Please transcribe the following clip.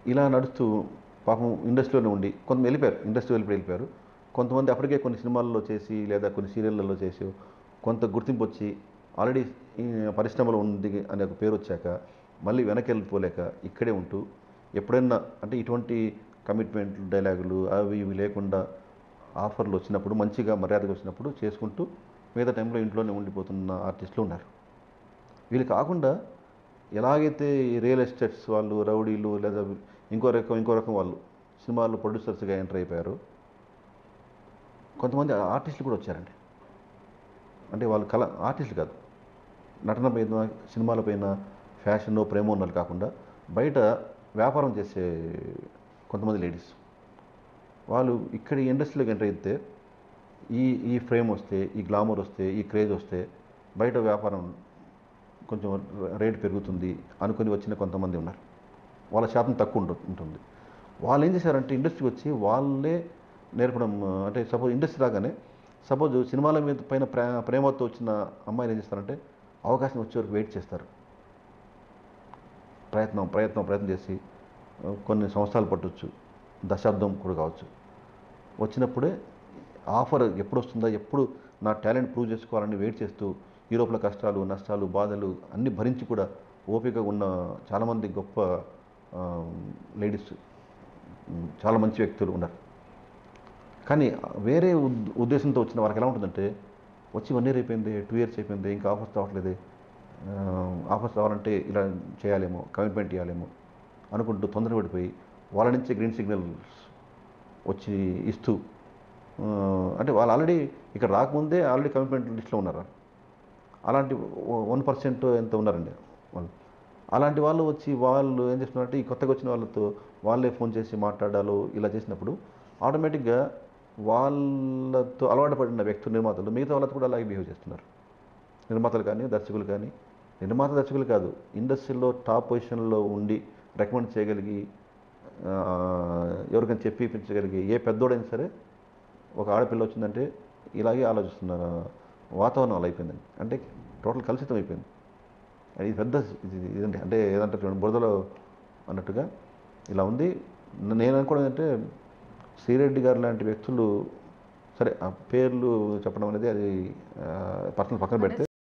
ఇలా నడుస్తూ పాపం ఇండస్ట్రీలోనే ఉండి కొంతమంది వెళ్ళిపోయారు, ఇండస్ట్రీ వెళ్ళిపోయారు. కొంతమంది అప్పటికే కొన్ని సినిమాల్లో చేసి లేదా కొన్ని సీరియళ్ళలో చేసి కొంత గుర్తింపు వచ్చి ఆల్రెడీ ఈ పరిశ్రమలో ఉంది అనే ఒక పేరు వచ్చాక మళ్ళీ వెనక్కి వెళ్ళిపోలేక ఇక్కడే ఉంటూ ఎప్పుడైనా అంటే ఇటువంటి కమిట్మెంట్లు డైలాగులు అవి ఇవి లేకుండా ఆఫర్లు వచ్చినప్పుడు మంచిగా మర్యాదగా వచ్చినప్పుడు చేసుకుంటూ మిగతా టైంలో ఇంట్లోనే ఉండిపోతున్న ఆర్టిస్టులు ఉన్నారు. వీళ్ళు కాకుండా ఎలాగైతే ఈ రియల్ ఎస్టేట్స్ వాళ్ళు రౌడీలు లేదా ఇంకో రకం వాళ్ళు సినిమాల్లో ప్రొడ్యూసర్స్గా ఎంటర్ అయిపోయారు. కొంతమంది ఆర్టిస్టులు కూడా వచ్చారండి. అంటే వాళ్ళు ఆర్టిస్టులు కాదు, నటన పైన సినిమాల పైన ఫ్యాషన్ ప్రేమ ఉన్నది కాకుండా బయట వ్యాపారం చేసే కొంతమంది లేడీస్ వాళ్ళు ఇక్కడ ఈ ఇండస్ట్రీలోకి ఎంటర్ అయితే ఈ ఈ ఫ్రేమ్ వస్తే, ఈ గ్లామర్ వస్తే, ఈ క్రేజ్ వస్తే బయట వ్యాపారం కొంచెం రేటు పెరుగుతుంది అనుకుని వచ్చిన కొంతమంది ఉన్నారు. వాళ్ళ శాతం తక్కువ ఉంటుంది. వాళ్ళు ఏం చేశారంటే ఇండస్ట్రీకి వచ్చి వాళ్ళే నేర్పడం. అంటే సపోజ్ ఇండస్ట్రీ రాగానే సపోజ్ సినిమాల మీద పైన ప్రేమతో వచ్చిన అమ్మాయిలు ఏం చేస్తారంటే అవకాశం వచ్చే వరకు వెయిట్ చేస్తారు. ప్రయత్నం చేసి కొన్ని సంవత్సరాలు పట్టవచ్చు, దశాబ్దం కూడా కావచ్చు. వచ్చినప్పుడే ఆఫర్ ఎప్పుడు వస్తుందా, ఎప్పుడు నా టాలెంట్ ప్రూవ్ చేసుకోవాలని వెయిట్ చేస్తూ ఈ లోపల కష్టాలు, నష్టాలు, బాధలు అన్నీ భరించి కూడా ఓపిక ఉన్న చాలామంది గొప్ప లేడీస్, చాలా మంచి వ్యక్తులు ఉన్నారు. కానీ వేరే ఉద్దేశంతో వచ్చిన వారికి ఎలా ఉంటుందంటే వచ్చి 1 year అయిపోయింది, 2 years అయిపోయింది, ఇంకా ఆఫర్స్ రావట్లేదే, ఆఫర్స్ రావాలంటే ఇలా చేయాలేమో, కమిట్మెంట్ ఇవ్వాలేమో అనుకుంటూ తొందరపడిపోయి వాళ్ళ నుంచే గ్రీన్ సిగ్నల్స్ వచ్చి ఇస్తూ అంటే వాళ్ళు ఆల్రెడీ ఇక్కడ రాకముందే ఆల్రెడీ కమిట్మెంట్ లిస్ట్లో ఉన్నారు. అలాంటి 1% ఎంత ఉన్నారండి వాళ్ళు. అలాంటి వాళ్ళు వచ్చి వాళ్ళు ఏం చేస్తున్నారంటే ఈ కొత్తగా వచ్చిన వాళ్ళతో వాళ్ళే ఫోన్ చేసి మాట్లాడాలో ఇలా చేసినప్పుడు ఆటోమేటిక్గా వాళ్ళతో అలవాటు పడిన వ్యక్తులు నిర్మాతలు మిగతా వాళ్ళతో కూడా అలాగే బిహేవ్ చేస్తున్నారు. నిర్మాతలు కానీ దర్శకులు కానీ, దర్శకులు కాదు, ఇండస్ట్రీలో టాప్ పొజిషన్లో ఉండి రికమెండ్ చేయగలిగి ఎవరికైనా చెప్పించగలిగి ఏ పెద్దోడైనా సరే ఒక ఆడపిల్ల వచ్చిందంటే ఇలాగే ఆలోచిస్తున్నారు. వాతావరణం అలా అయిపోయిందండి. అంటే టోటల్ కలుషితం అయిపోయింది. ఇది పెద్ద ఇదండి. అంటే ఏదంటే చూడండి బురదలో అన్నట్టుగా ఇలా ఉంది. నేను అనుకోవడం ఏంటంటే శ్రీరెడ్డి గారు లాంటి వ్యక్తులు, సరే ఆ పేర్లు చెప్పడం అనేది అది పర్సనల్ పక్కన పెడితే